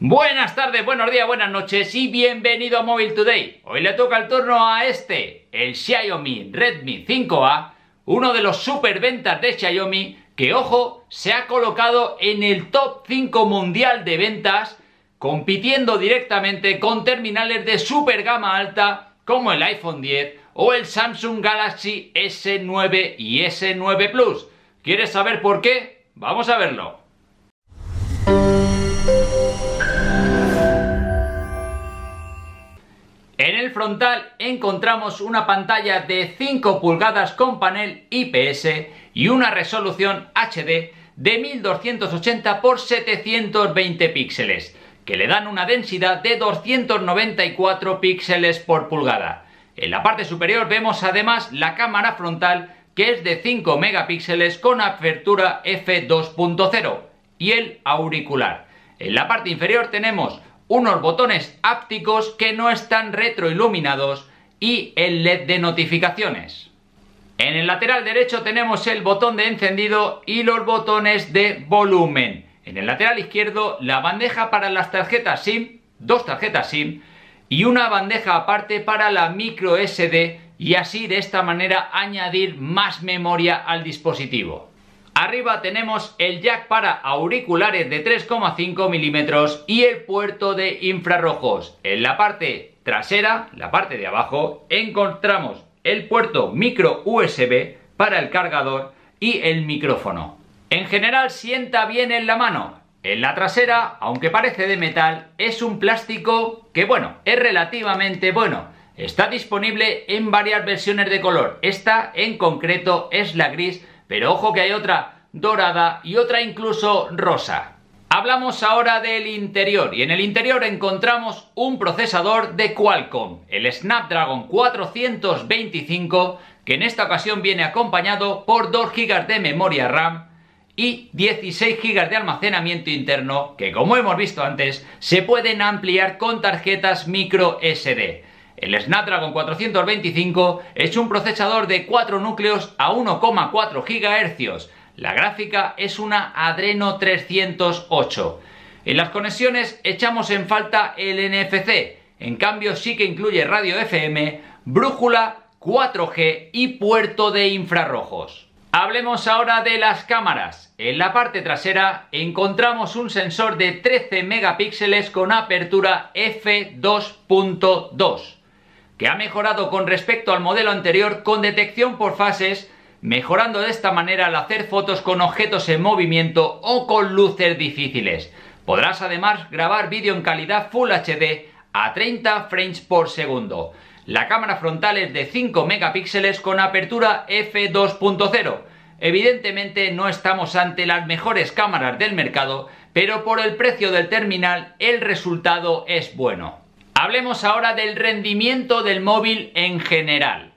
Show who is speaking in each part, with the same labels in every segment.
Speaker 1: Buenas tardes, buenos días, buenas noches y bienvenido a Mobile Today. Hoy le toca el turno a el Xiaomi Redmi 5A, uno de los superventas de Xiaomi que, ojo, se ha colocado en el top 5 mundial de ventas, compitiendo directamente con terminales de super gama alta como el iPhone X o el Samsung Galaxy S9 y S9 Plus. ¿Quieres saber por qué? Vamos a verlo. En el frontal encontramos una pantalla de 5 pulgadas con panel IPS y una resolución HD de 1280 x 720 píxeles, que le dan una densidad de 294 píxeles por pulgada. En la parte superior vemos además la cámara frontal, que es de 5 megapíxeles con apertura f2.0 y el auricular. En la parte inferior tenemos unos botones ápticos que no están retroiluminados y el LED de notificaciones. En el lateral derecho tenemos el botón de encendido y los botones de volumen. En el lateral izquierdo la bandeja para las tarjetas SIM, dos tarjetas SIM y una bandeja aparte para la micro SD, y así de esta manera añadir más memoria al dispositivo. Arriba tenemos el jack para auriculares de 3,5 milímetros y el puerto de infrarrojos. En la parte trasera, la parte de abajo, encontramos el puerto micro USB para el cargador y el micrófono. En general sienta bien en la mano. En la trasera, aunque parece de metal, es un plástico que, bueno, es relativamente bueno. Está disponible en varias versiones de color. Esta en concreto es la gris, pero ojo que hay otra dorada y otra incluso rosa. Hablamos ahora del interior, y en el interior encontramos un procesador de Qualcomm, el Snapdragon 425, que en esta ocasión viene acompañado por 2 GB de memoria RAM y 16 GB de almacenamiento interno, que como hemos visto antes, se pueden ampliar con tarjetas micro SD. El Snapdragon 425 es un procesador de 4 núcleos a 1,4 GHz. La gráfica es una Adreno 308. En las conexiones echamos en falta el NFC. En cambio sí que incluye radio FM, brújula, 4G y puerto de infrarrojos. Hablemos ahora de las cámaras. En la parte trasera encontramos un sensor de 13 megapíxeles con apertura f2.2. que ha mejorado con respecto al modelo anterior con detección por fases, mejorando de esta manera al hacer fotos con objetos en movimiento o con luces difíciles. Podrás además grabar vídeo en calidad Full HD a 30 frames por segundo. La cámara frontal es de 5 megapíxeles con apertura f2.0. Evidentemente no estamos ante las mejores cámaras del mercado, pero por el precio del terminal el resultado es bueno. Hablemos ahora del rendimiento del móvil en general.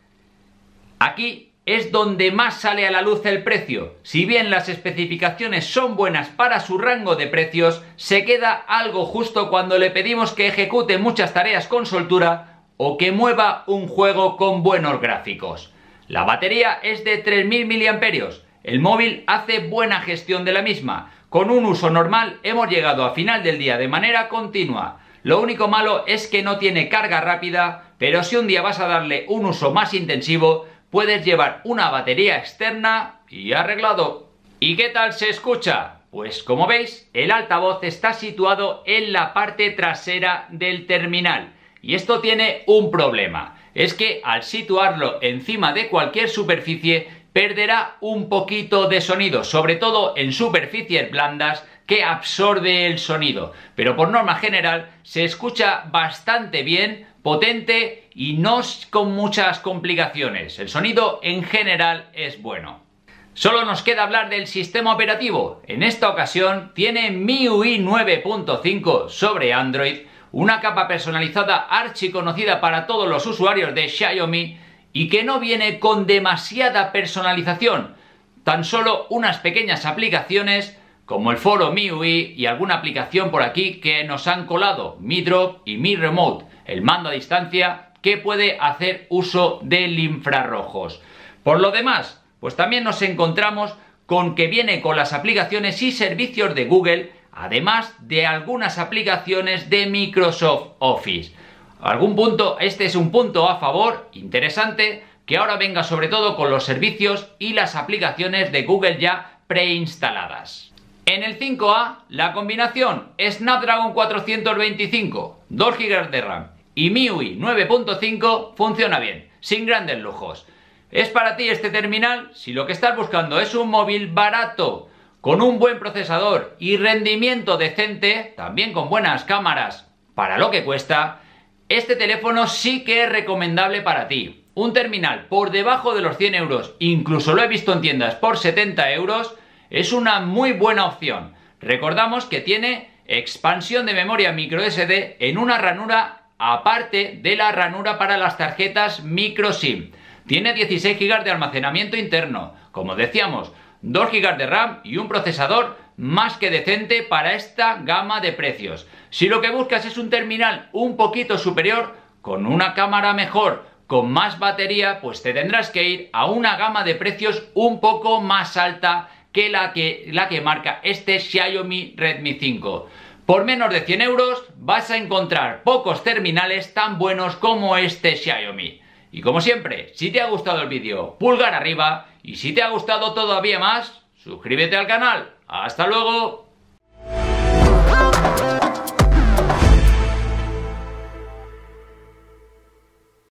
Speaker 1: Aquí es donde más sale a la luz el precio. Si bien las especificaciones son buenas para su rango de precios, se queda algo justo cuando le pedimos que ejecute muchas tareas con soltura o que mueva un juego con buenos gráficos. La batería es de 3000 mAh. El móvil hace buena gestión de la misma. Con un uso normal hemos llegado a final del día de manera continua. Lo único malo es que no tiene carga rápida, pero si un día vas a darle un uso más intensivo, puedes llevar una batería externa y arreglado. ¿Y qué tal se escucha? Pues como veis, el altavoz está situado en la parte trasera del terminal. Y esto tiene un problema. Es que al situarlo encima de cualquier superficie, perderá un poquito de sonido, sobre todo en superficies blandas que absorbe el sonido, pero por norma general se escucha bastante bien, potente y no con muchas complicaciones. El sonido en general es bueno. Solo nos queda hablar del sistema operativo. En esta ocasión tiene MIUI 9.5 sobre Android, una capa personalizada archiconocida para todos los usuarios de Xiaomi y que no viene con demasiada personalización, tan solo unas pequeñas aplicaciones como el foro MIUI y alguna aplicación por aquí que nos han colado, Mi Drop y Mi Remote, el mando a distancia que puede hacer uso del infrarrojos. Por lo demás, pues también nos encontramos con que viene con las aplicaciones y servicios de Google, además de algunas aplicaciones de Microsoft Office. Este es un punto a favor interesante, que ahora venga sobre todo con los servicios y las aplicaciones de Google ya preinstaladas. En el 5A, la combinación Snapdragon 425, 2 GB de RAM y MIUI 9.5 funciona bien, sin grandes lujos. ¿Es para ti este terminal? Si lo que estás buscando es un móvil barato, con un buen procesador y rendimiento decente, también con buenas cámaras para lo que cuesta, este teléfono sí que es recomendable para ti. Un terminal por debajo de los 100 euros, incluso lo he visto en tiendas por 70 euros, es una muy buena opción. Recordamos que tiene expansión de memoria microSD en una ranura aparte de la ranura para las tarjetas microSIM. Tiene 16 GB de almacenamiento interno, como decíamos, 2 GB de RAM y un procesador más que decente para esta gama de precios. Si lo que buscas es un terminal un poquito superior, con una cámara mejor, con más batería, pues te tendrás que ir a una gama de precios un poco más alta que la que marca este Xiaomi Redmi 5. Por menos de 100 euros vas a encontrar pocos terminales tan buenos como este Xiaomi. Y como siempre, si te ha gustado el vídeo, pulgar arriba, y si te ha gustado todavía más, suscríbete al canal. ¡Hasta luego!